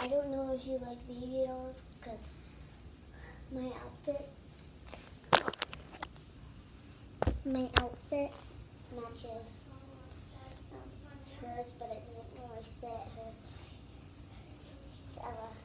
I don't know if you like baby dolls because my outfit matches hers, but it doesn't really fit her. It's Ella.